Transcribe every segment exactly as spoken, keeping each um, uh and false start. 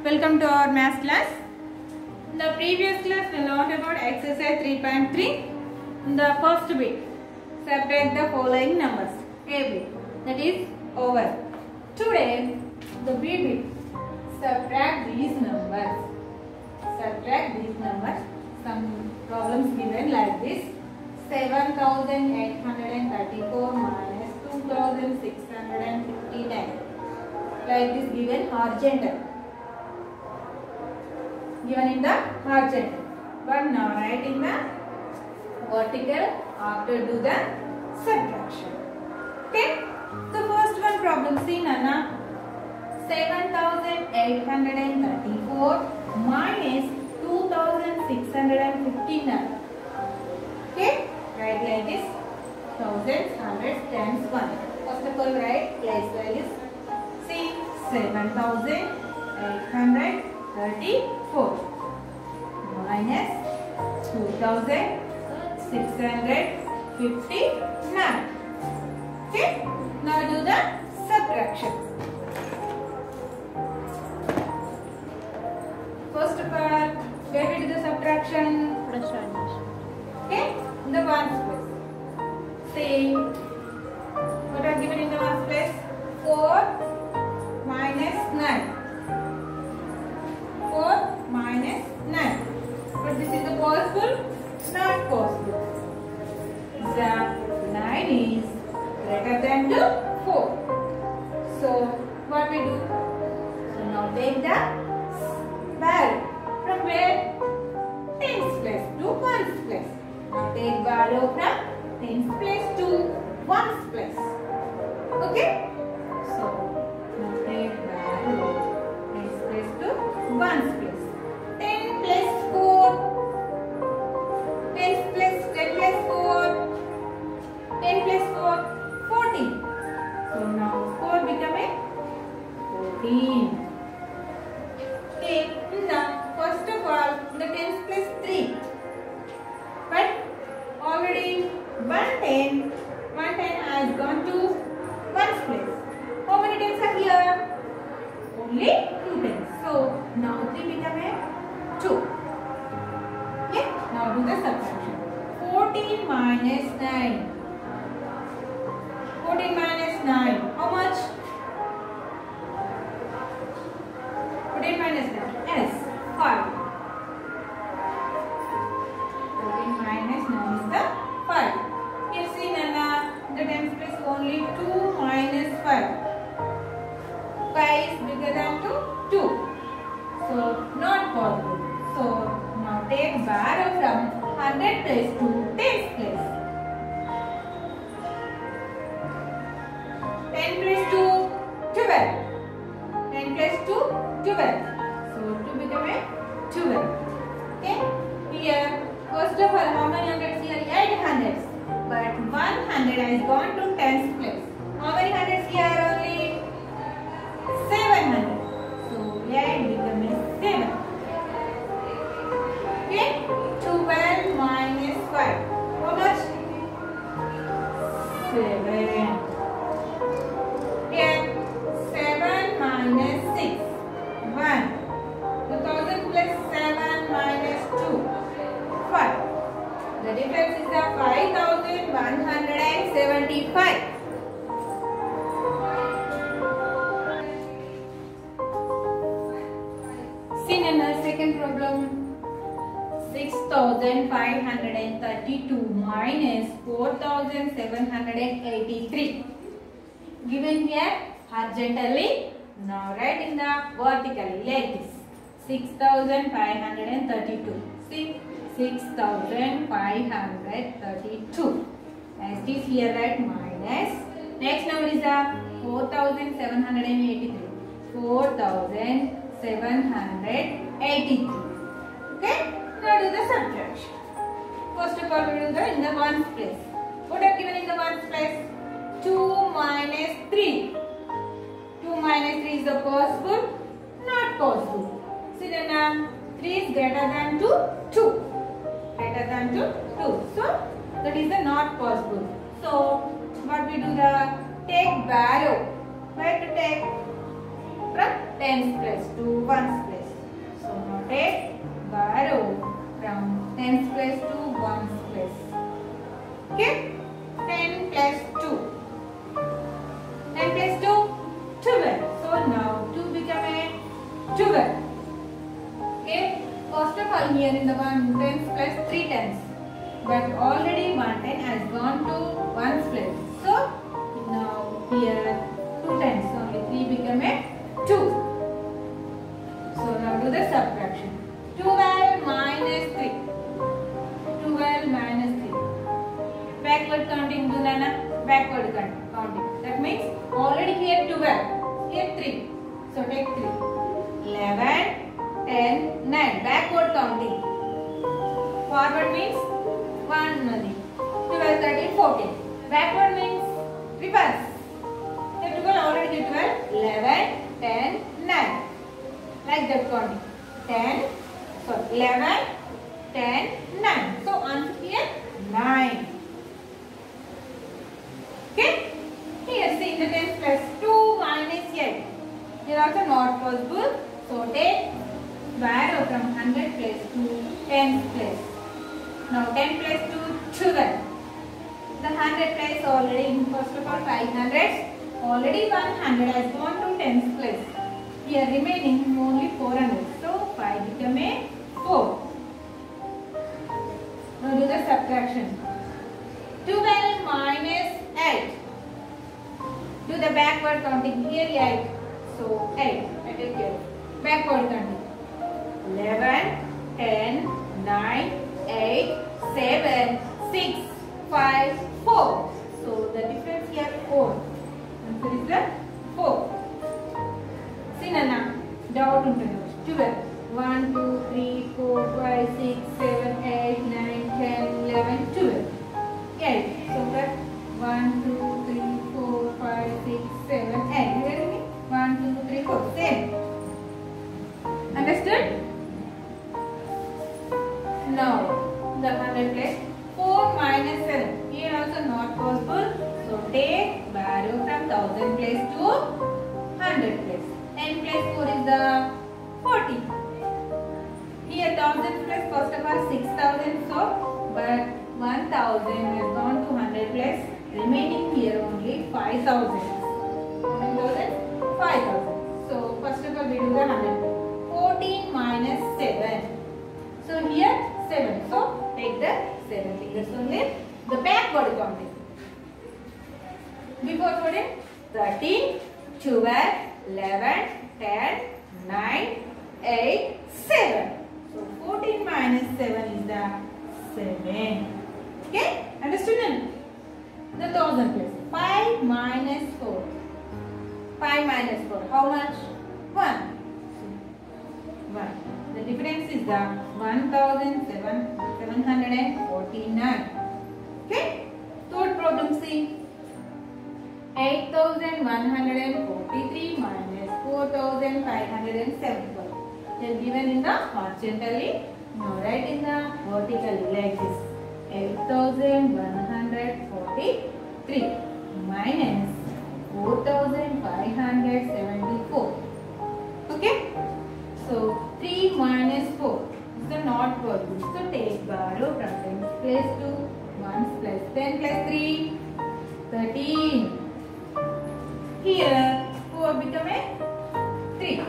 Welcome to our math class. In the previous class we learned about exercise three point three. In the first bit, separate the following numbers. A bit, that is over. Today, the B bit, subtract these numbers. Subtract these numbers. Some problems given like this: seven thousand eight hundred thirty-four minus two thousand six hundred fifty-nine. Like this, given horizontal. Given in the horizontal, but now write in the vertical after do the subtraction. Okay, the first one problem, see Nana, seven thousand eight hundred thirty-four minus two thousand six hundred fifty-nine. Okay, write like this: thousands, hundreds, tens, one. First of all, write place values. See, seven thousand eight hundred thirty-four minus two thousand six hundred fifty-nine. Okay, now do the subtraction. First of all, where we do the subtraction? Okay, in the ones place. See, what are given in the ones place? four minus nine. four minus nine. But this is the possible? Not possible. The nine is greater than to four. So what we do? So now take the value. From where? Tens place to ones place. Now take value from tens place to ones place. Okay? So now take value tens place to ones place. ten plus four. ten plus ten plus four. ten plus four. fourteen. So now four become a fourteen. Okay. Now first of all the tens plus three. But already one ten. one ten has gone to ones place. How many tens are here? Only two tens. So now three become a two. Okay. Now do the subtraction. fourteen minus nine. fourteen minus nine. How much? fourteen minus nine. Yes. five. fourteen minus nine is the five. Here see Nana, the tens place only two minus five. five is bigger than two. two. So not possible. So now take borrow from hundred place to tens place. ten place to twelve. ten place to twelve. So two become a twelve. Okay. Here first of all, how many hundreds here? eight hundreds. But one hundred has gone to tens place. How many hundreds here? Only seven hundred. So eight become a seven. Okay. twelve minus five. How much? seven. Here seven minus six. one. two thousand plus seven minus two. five. The difference is the five thousand one hundred seventy-five. See in the second problem, six thousand five hundred thirty-two minus four thousand seven hundred eighty-three. Given here horizontally, now write in the vertically like this: six thousand five hundred thirty-two. See, six thousand five hundred thirty-two. As it is here, write minus. Next number is the four thousand seven hundred eighty-three. four thousand seven hundred eighty-three. Okay? Now do the subtraction. First of all, we will do the in the ones place. What are given in the ones place? two minus three. two minus three is the possible? Not possible. See then uh, three is greater than to two. Greater than to two. So that is the not possible. So what we do the take value. Where to take? From tens place to ones place. take borrow from tens place to ones place. Okay? ten plus two. ten plus two, twelve. So now two become a twelve. Okay? First of all, here in the one tens plus three tens. But already one ten has gone to ones place. So now here two tens. Only three become a two. So now do the subtraction. twelve minus three. twelve minus three. Backward counting do Nana. Backward counting. That means already here twelve. Here three. So take three. eleven, ten, nine. Backward counting. Forward means one only. twelve, thirteen, fourteen. Backward means reverse. Here twelve already here twelve. eleven, ten, nine. Like that counting. ten. So eleven, ten, nine. So answer here nine. Okay? Here see the tens plus two minus eight. Here also not possible. So take borrow from one hundred place to tens place. Now ten plus two, twelve. The one hundred place already, first of all five hundred. Already one hundred has gone to tens place. Here remaining only four hundred. So five become a four. Now do the subtraction. twelve minus eight. Do the backward counting. Here eight. So eight. I take care. Backward counting. eleven, ten, nine, eight, seven, six, five, four. So the difference here four. Answer is the four. See Nana, doubt ఉంటుంది. twelve. one, two, three, four, five, six, seven, eight, nine, ten, eleven, twelve. eight. So that one, two, three, four, five, six, seven, eight. You get me? one, two, three, four. Same. Understood? Now, the one hundred place. four minus seven. Here also not possible. So take borrow from one thousand place to one hundred place. ten plus four is the forty. Here one thousand plus first of all six thousand. So, but one thousand has gone to one hundred place. Remaining here only five thousand. one thousand? five thousand. So, first of all we do the one hundred. fourteen minus seven. So, here seven. So, take the seven fingers only. The backward counting. Before putting thirteen, twelve, eleven, ten, nine, eight, seven. So, fourteen minus seven is the seven. Okay? Understood? The thousand place. five minus four. five minus four. How much? one. one. The difference is the one thousand seven hundred forty-nine. Okay? Third problem see. eight thousand one hundred forty-three minus four thousand five hundred seventy-one. They are given in the horizontally. Now write in the vertically like this. eight thousand one hundred forty-three minus four thousand five hundred seventy-four. Okay? So three minus four is the not possible. So take borrow from tens place to ones place. ten plus three, thirteen. Here four become a three.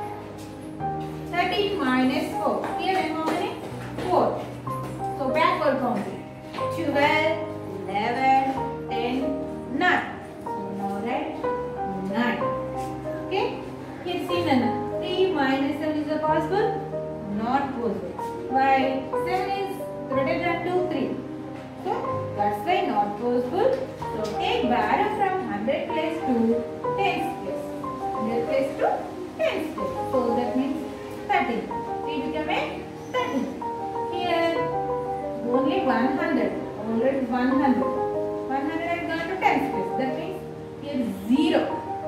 thirteen minus four. Here how many? four. So backward counting. twelve, eleven, ten, nine. So now write nine. Okay? Here see Nana. three minus seven is it possible? Not possible. Why? seven is greater than two, three. So that's why not possible. So take borrow from one hundred place to tens place. one hundred place to tens place. So that means thirteen. three become a thirteen. Here only one hundred. Already one hundred. one hundred has gone to tens place. That means here zero.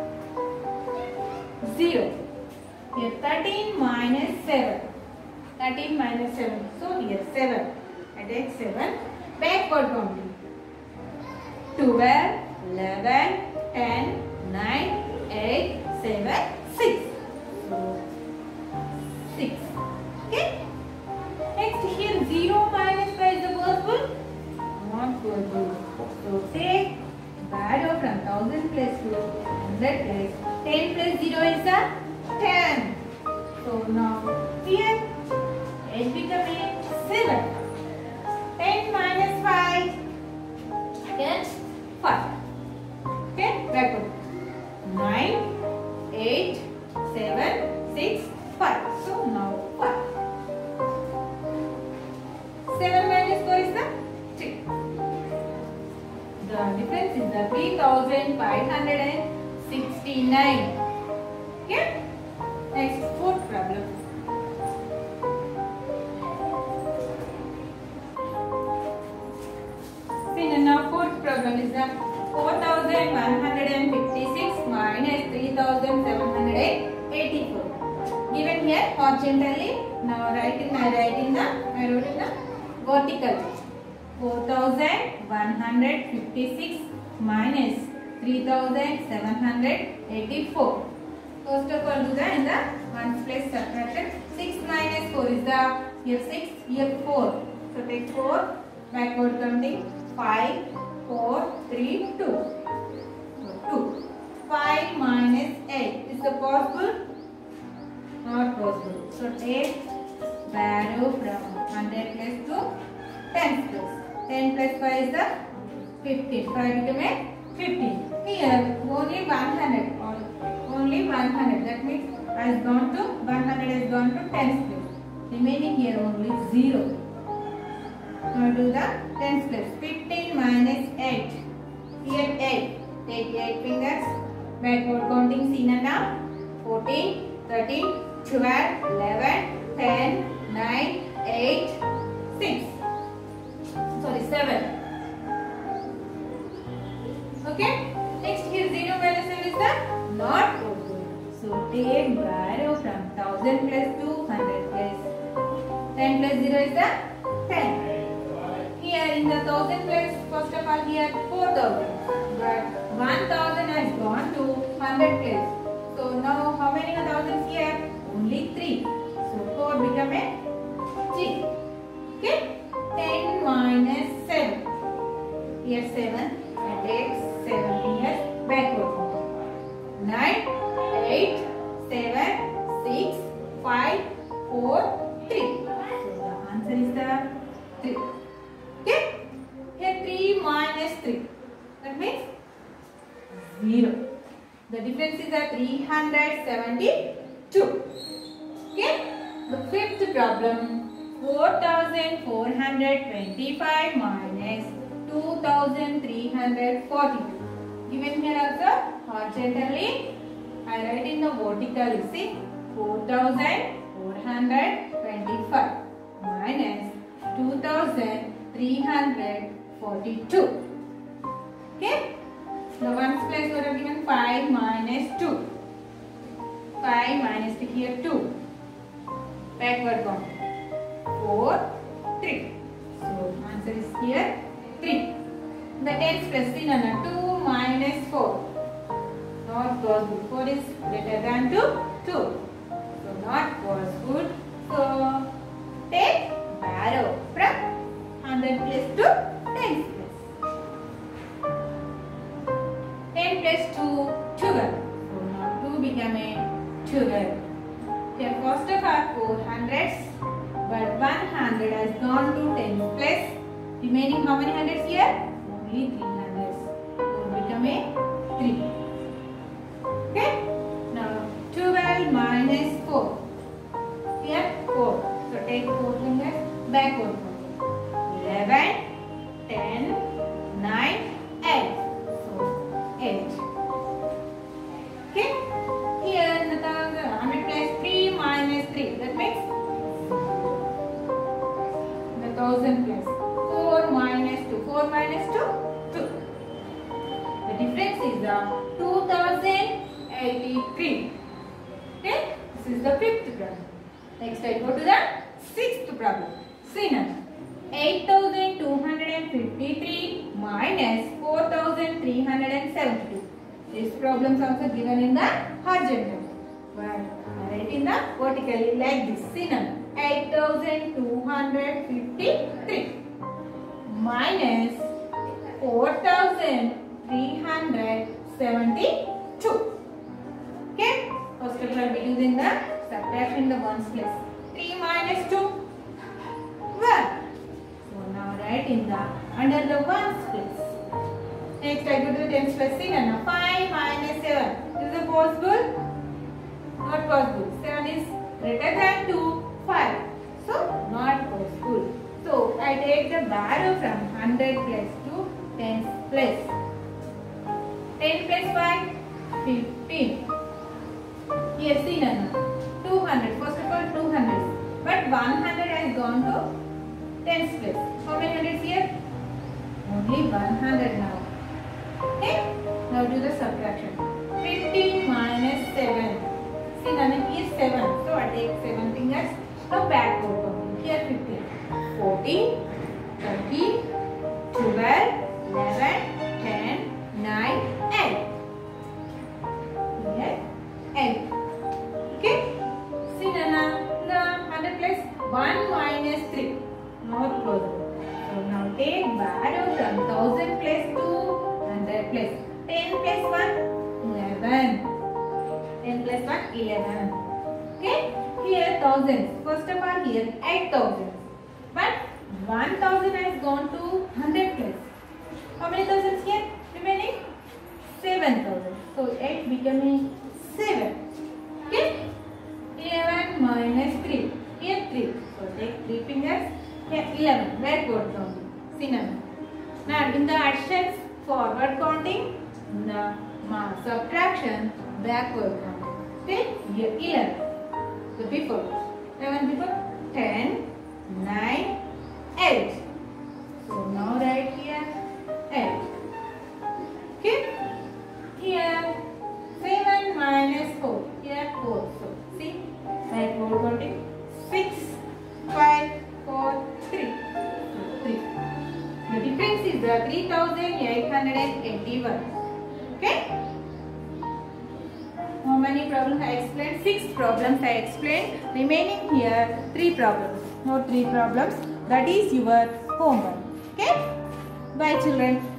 zero. Here thirteen minus seven. thirteen minus seven. So here seven. I take seven. Backward counting. twelve, eleven, ten, nine, eight, seven, six. So six. hundred place. ten plus zero is the ten. So now here eight becoming seven. ten minus five. Again five. Okay, backward. nine, eight, seven, six, five. So now five. seven minus four is the three. The difference is the three thousand five hundred sixty-nine. Okay. Next, fourth problem. See, now fourth problem is the four thousand one hundred fifty-six minus three thousand seven hundred eighty-four. Given here horizontally. Now write in, I write in the, I wrote in the vertical. four thousand one hundred fifty-six minus three thousand seven hundred eighty-four. First of all, do the in the ones place subtraction. six minus four is the, here six, here four. So take four, backward counting. five, four, three, two. So two. five minus eight. Is it possible? Not possible. So take value from one hundred plus to ten plus. ten plus five is the fifteen. five become a fifteen. Here only one hundred. Only one hundred. That means has gone to one hundred has gone to tens place. Remaining here only zero. Now do the tens place. fifteen minus eight. Here eight. Take eight fingers. Backward counting. See now. fourteen, thirteen, twelve, eleven, ten, nine, eight, six. Sorry, seven. Okay. Next here zero minus seven is the not possible. So take value from one thousand plus to one hundred plus. ten plus zero is the ten. Here in the one thousand place, first of all here four thousand. But one thousand has gone to one hundred place. So now how many thousands here? Only three. So four become a three. Okay. ten minus seven. Here seven. And take seven here backward. nine, eight, seven, six, five, four, three. So the answer is the three. Okay. Here three minus three. That means zero. The difference is the three hundred seventy-two. Okay. The fifth problem. four thousand four hundred twenty-five minus two thousand three hundred forty-two. Given here also horizontally, I write in the vertical. You see, four thousand four hundred twenty-five minus two thousand three hundred forty-two. Okay. The ones place we have given five minus two. five minus two here two. Backward count. four, three. So answer is here three. The tens plus three, no, no, two minus four. Not possible. four is greater than two. two. So not possible. So take value from one hundred plus to tens plus. ten plus two, twelve. So now two become a twelve. Here first of all four hundreds. But one hundred has gone to tens plus. Remaining how many hundreds here? Only three hundreds. So become a three. Okay. Now twelve minus four. Here four. So take four fingers backward. eleven, ten, nine, eight. So eight. Okay. Here the one hundred plus three minus three. That makes thousand plus four minus two. four minus two, two. The difference is the two thousand eighty-three. Okay, this is the fifth problem. Next I go to the sixth problem. See now, eight thousand two hundred fifty-three minus four thousand three hundred seventy-two. This problem is also given in the horizontal. But I write in the vertically like this. See now, eight thousand two hundred fifty-three minus four thousand three hundred seventy-two. First of all, we do in the subtraction in the ones place. three minus two, one. So now write in the under the ones place. Next I go to the tens place. See now, five minus seven. Is it possible? Not possible. seven is greater than two, five. So not possible. So I take the value from one hundred place to tens place. ten plus five, fifteen. Here see now, two hundred. First of all two hundred. But one hundred has gone to tens place. How many hundreds here? Only one hundred now. Okay? Now do the subtraction. fifteen minus seven. See now here seven. So I take seven fingers. Now backward. Here fifteen. fourteen, thirteen, twelve, eleven, ten, nine, eight. Here eight. Okay? See Nana, the one hundred plus one minus three. Not possible. So now take value from one thousand plus two, one hundred plus ten plus one, eleven. ten plus one, eleven. Okay? Here thousands. First of all here eight thousand. But one thousand has gone to one hundred plus. How many thousands here? Remaining seven thousand. So eight becoming seven. Okay? eleven minus three. Here three. So take three fingers. Here eleven. Backward counting. See now. Now in the additions forward counting. In the subtraction backward counting. Okay? Here eleven. So before. eleven before. ten. nine, eight. So now write here eight. Okay? Here seven minus four. Here four. So see, write four counting. six, five, four, three. So three. The difference is the three thousand eight hundred eighty-one. Okay? How many problems I explained? Six problems I explained. Remaining here three problems. No three problems. That is your homework. Okay? Bye children.